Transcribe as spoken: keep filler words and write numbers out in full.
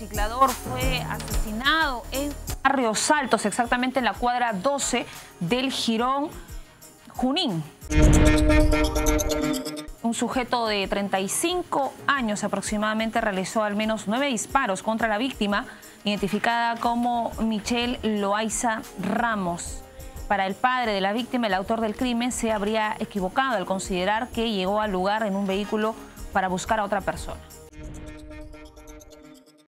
reciclador fue asesinado en Barrios Altos, exactamente en la cuadra doce del Jirón, Junín. Un sujeto de treinta y cinco años aproximadamente realizó al menos nueve disparos contra la víctima, identificada como Michelle Loaiza Ramos. Para el padre de la víctima, el autor del crimen se habría equivocado al considerar que llegó al lugar en un vehículo para buscar a otra persona.